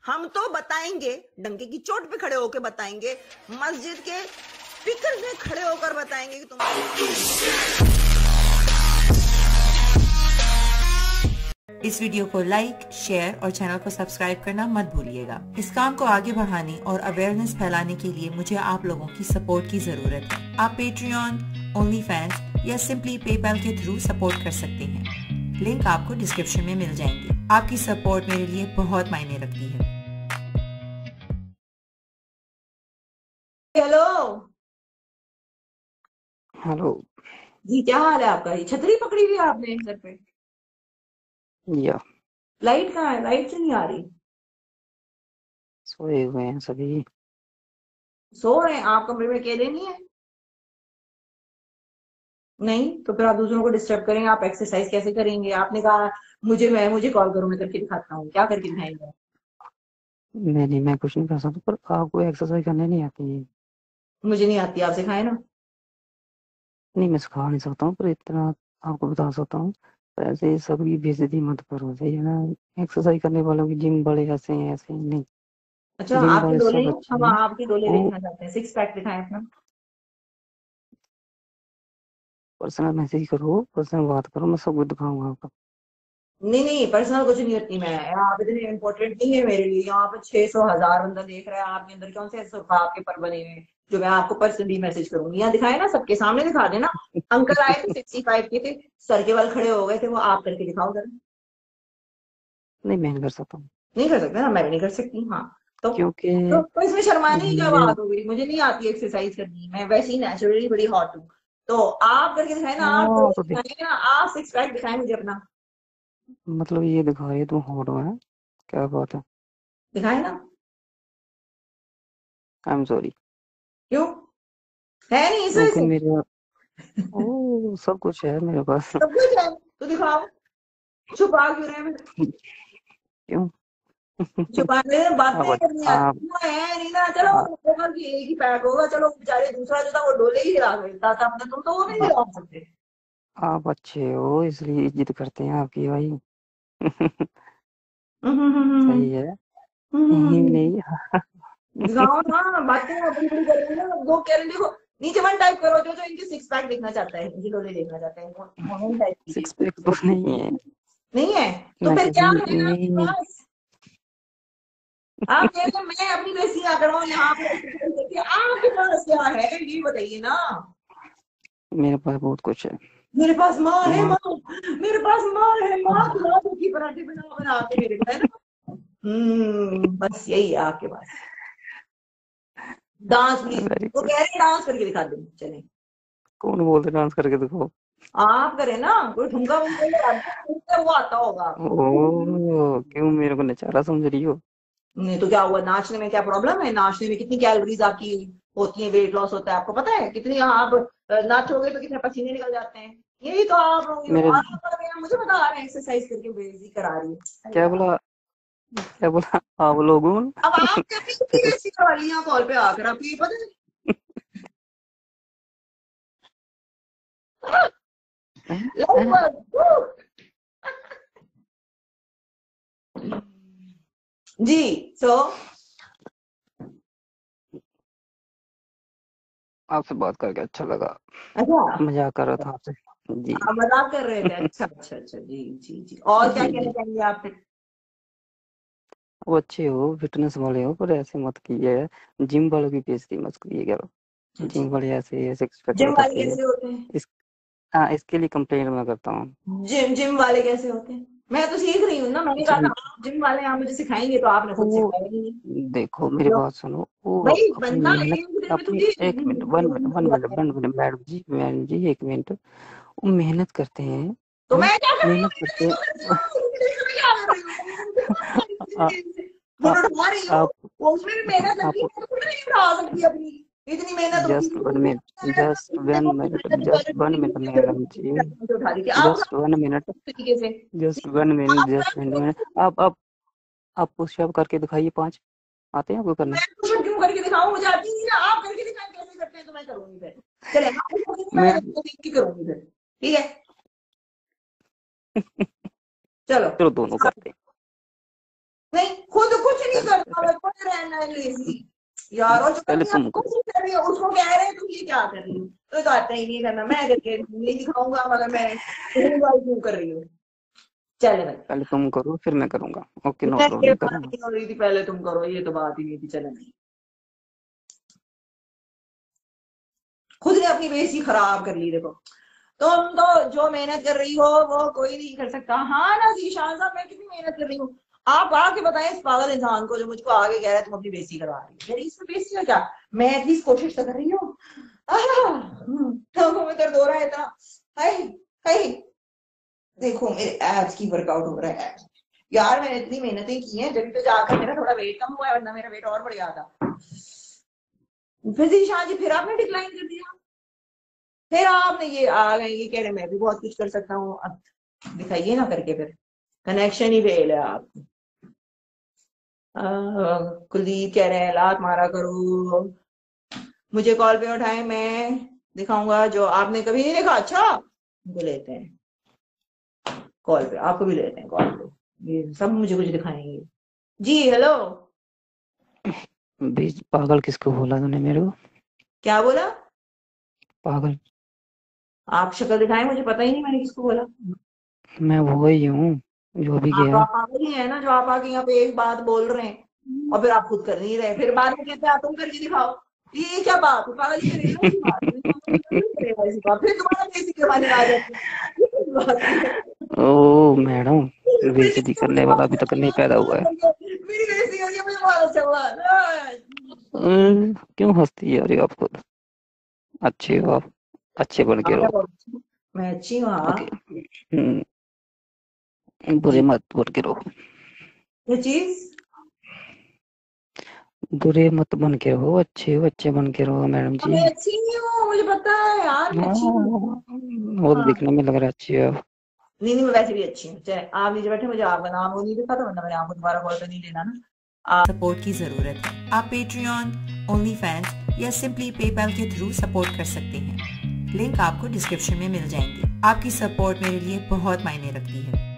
हम तो बताएंगे, डंके की चोट पे खड़े होकर बताएंगे, मस्जिद के स्पीकर में खड़े होकर बताएंगे कि तुम। इस वीडियो को लाइक, शेयर और चैनल को सब्सक्राइब करना मत भूलिएगा। इस काम को आगे बढ़ाने और अवेयरनेस फैलाने के लिए मुझे आप लोगों की सपोर्ट की जरूरत है। आप पेट्रियन, ओनली फैंस या सिंपली पेपैल के थ्रू सपोर्ट कर सकते हैं। लिंक आपको डिस्क्रिप्शन में मिल जाएंगे। आपकी सपोर्ट मेरे लिए बहुत मायने रखती है। हेलो हेलो जी, क्या हाल है आपका? ये छतरी पकड़ी हुई है आपने सर पे? या लाइट कहाँ है? लाइट क्यों नहीं आ रही? सोए हुए हैं सभी। सो रहे हैं? आप कमरे में अकेले नहीं है? नहीं तो फिर आप दूसरों को डिस्टर्ब करेंगे। आप एक्सरसाइज कैसे करेंगे? आपने कहा मुझे कॉल करो, मैं करके दिखाता हूँ। क्या करके दिखाएंगे? मैं कुछ नहीं कर सकता, पर आपको एक्सरसाइज करने नहीं आती है। मुझे नहीं आती, आप सिखाए ना। नहीं, मैं सिखा नहीं सकता हूँ, पर इतना आपको बता सकता हूँ। पर ऐसे सबकी बेइज्जती मत करो, सही है ना। एक्सरसाइज करने वालों की जिम वाले ऐसे हैं, ऐसे हैं, नहीं। अच्छा, जिम आपके वाले डोले सब हैं? अच्छे हम हैं। आपकी डोले वो देखना चाहते हैं। सिक्स पैक दिखाएं अपना। पर्सनल मैसेज करो, पर्सनल बात करो, मैं सब कुछ दिखाऊंगा आपको। नहीं नहीं, पर्सनल कुछ नहीं होती। मैं आप इतने इम्पोर्टेंट नहीं है मेरे लिए। यहाँ पे 600,000 बंदा देख रहा है। आपके अंदर कौन से आपके पर बने हुए हैं जो मैं आपको पर्सनली मैसेज करूंगी? यहाँ दिखाए ना, सबके सामने दिखा देना। अंकल आए थे 65 के थे, सर के बल खड़े हो गए थे, वो आप करके दिखाओ जरा। नहीं, मैं नहीं कर सकता हूँ, नहीं कर सकते ना? मैं भी नहीं कर सकती। हाँ तो क्योंकि तो इसमें शर्माने की क्या मेरे बात हो गई? मुझे नहीं आती एक्सरसाइज करनी। मैं वैसे ही नेचुरली बड़ी हॉट हूँ। तो आप करके दिखाए ना, आप हाँ तो दिखाएंगे ना, आप सिक्स पैक दिखाएं मुझे अपना। मतलब ये दिखा रही है तुम हॉट हो, है क्या बात है। दिखाए ना। आई एम सॉरी, क्यों? है नहीं इस वजह क्योंकि से? मेरे ओ सब कुछ है मेरे पास। सब कुछ है तो दिखाओ। छुपा क्यों रहे हैं? क्यों? छुपाने अब बातें करनी आप आती है नहीं ना। चलो आ, होगा कि एक ही पैक होगा। चलो बेचारे दूसरा जो था वो डोले ही हिला देता था अपने, तुम तो वो नहीं आ, हिला सकते। आप अच्छे हो इसलिए इज्जत करते हैं आपकी भाई। सही है। नहीं नहीं। दिखाओ ना, बातें बड़ी बड़ी कर रही है ना। दो कह रहे देखो, नीचे वन टाइप करो जो जो इनके सिक्स पैक देखना चाहता है, इनकी डोले देखना चाहता है, वो टाइप कीजिए। सिक्स पैक तो नहीं है। नहीं है तो मैं फिर क्या किसी है आपके नहीं, पास? आप कहते हैं मैं अपनी बेइज्जती ना कराऊं यहाँ पे exercise करके। आपके पास क्या है ये बताइए ना। मेरे पास बहुत कुछ है। मेरे पास माँ है, माँ माँ। मेरे पास माँ है, माँ खिला दूंगी पराठे बना बना के मेरे को, है ना। बस यही है आपके पास। Dance please. वेरी वो गुड। कह रहे हैं डांस करके दिखा दें, चले। कौन बोलते डांस करके देखो? आप करें ना, कोई ठुमका वुमका लगा दे, वो आता होगा आपको। ओ क्यों मेरे को नचारा समझ रही हो? नहीं तो क्या हुआ? नाचने में क्या प्रॉब्लम है? नाचने में कितनी कैलोरीज आपकी होती है, वेट लॉस होता है, आपको पता है? कितनी आप नाचोगे तो कितने पसीने निकल जाते हैं। यही तो आप मेरे मुझे बता रहे हैं एक्सरसाइज करके बेइज्जती करा रही है। अरे क्या यार, बोला? क्या बोला आप लोगों? अब आप कैसे फिर ऐसी वालियां कॉल पे आकर आपको ये पता है? जी सो आपसे बात करके अच्छा लगा। अच्छा, मजाक कर रहा था आपसे। जी आप मजाक कर रहे थे? अच्छा अच्छा अच्छा, जी जी जी। और क्या जी कहना जी। चाहेंगे आप फिर? वो अच्छे हो, फिटनेस वाले हो, पर ऐसे मत कीजिए। जिम वालों की बेइज्जती मत करिए करो। जिम वाले ऐसे ऐसे एक्सपेक्ट जिम वाले बताते हैं। कैसे होते हैं? इस हाँ, इसके लिए कंप्लेंट मैं करता हूँ। जिम वाले कैसे होते हैं? मैं तो सीख रही हूँ ना। मैंने कहा था जिम आप जिम वाले आप मुझे सिखाएंगे, तो आपने खुद वो सिखाया ही नहीं। देखो मेरी लो, बात सुनो, वो भाई अपनी बंदा मेहनत, एक दिन में अपनी थोड़ी एक minute, one minute madam ji एक मिनट। वो मेहनत करते हैं, तो हैं, मैं क्या कर रही हूँ? मेहनत करते हैं। मैं क्या कर रही आ, हूँ? आ, फोटो उठा रही हूँ, आप वो उसमें भी मेहनत लगी आप है, मैं थोड़ी नहीं उठा सकती अपनी। इतनी मेहनत होती just one minute, just one minute, just one minute madam ji, उठा दी थी आप जस्ट वन मिनट, तरीके से। Just one minute, just one minute. आप पुशअप करके दिखाइए 5। आते हैं आपको करने? मैं पुशअप क्यों करके दिखाऊं? मुझे आती नहीं ना। आप करके दिखाएं कैसे करते हैं तो मैं करूंगी फिर। चले आप करोगे तो मैं मैं भी करूंगी फिर। ठीक है, चलो। चलो दोनों करते हैं। नहीं, खुद कुछ नहीं चलो कर ना लेजी यार। और जो पहले तुम कर रही हो उसको कह रहे हैं तुम ये क्या कर रही हो, तो आता ही नहीं करना, मैं करके नहीं दिखाऊंगा मगर मैं क्यों कर रही हूँ। चले भाई पहले तुम करो फिर मैं करूंगा। ओके नो ये प्रॉब्लम, बात करूंगा। नहीं हो रही थी, पहले तुम करो, ये तो बात ही नहीं थी। चले नहीं, खुद ने अपनी बेइज्जती खराब कर ली। देखो तुम तो जो मेहनत कर रही हो वो कोई नहीं कर सकता। हाँ ना जीशान साहब, मैं कितनी मेहनत कर रही हूँ, आप आके बताएं इस पागल इंसान को जो मुझको आगे कह रहा है तुम अपनी बेइज्जती करवा रही हो। मेरी इसमें बेइज्जती है क्या, मैं एटलीस्ट कोशिश तो कर रही हूँ। में दर्द हो रहा है इतना, हाय हाय। देखो मेरे एब्स की वर्कआउट हो रहा है यार, मैंने इतनी मेहनतें की हैं जब तो जाकर मेरा थोड़ा वेट कम हुआ है, वरना मेरा वेट और बढ़ गया था। फिर जीशान जी फिर आपने डिक्लाइन कर दिया, फिर आपने ये आ गए ये कह रहे मैं भी बहुत कुछ कर सकता हूँ। अब दिखाइए ना करके, फिर कनेक्शन ही फेल है आप। कुलदीप कह रहे हैं लात मारा करो, मुझे कॉल पे उठाए, मैं दिखाऊंगा जो आपने कभी नहीं देखा। अच्छा मुझे लेते हैं कॉल पे, आपको भी लेते हैं कॉल पे, ये सब मुझे कुछ दिखाएंगे। जी हेलो। बीच पागल किसको बोला तूने मेरे को? क्या बोला? पागल आप शक्ल दिखाएं, मुझे पता ही नहीं मैंने किसको बोला। मैं वो ही हूँ जो भी आप गया। पागल ही है ना, जो आप आके यहाँ पे एक बात बोल रहे हैं और फिर आप खुद कर नहीं रहे, फिर बाद में कहते हैं तुम करके दिखाओ। ये क्या बात है, पागल ही करेगा ऐसी बात, करेगा ऐसी बात, फिर तुम्हारा बेइज्जती करवाने आ जाते हैं। ओ मैडम, बेइज्जती करने वाला अभी तक नहीं पैदा हुआ है। मेरी बेइज्जती करके मुझे बहुत अच्छा हुआ। क्यों हंसती है? अरे आप खुद अच्छे हो, आप अच्छे बन के रहो। मैं अच्छी हूँ हाँ। ओके, बुरे मत बन के रहो, ये चीज बुरे मत बन के रहो, अच्छे हो, अच्छे बन के रहो मैडम जी। मैं अच्छी नहीं हूँ, मुझे पता है यार, मैं अच्छी हूँ। वो तो हाँ दिखने में लग रहा है अच्छी है आप। नहीं मैं वैसे भी अच्छी हूँ। चाहे आप नीचे बैठे, मुझे आपका नाम वो नहीं दिखा था, वरना मैंने आपको दोबारा कॉल पे नहीं लेना ना। सपोर्ट की जरूरत है। आप पेट्रियन, ओनली फैंस या सिंपली पेपैल के थ्रू सपोर्ट कर सकते हैं। लिंक आपको डिस्क्रिप्शन में मिल जाएंगे। आपकी सपोर्ट मेरे लिए बहुत मायने रखती है।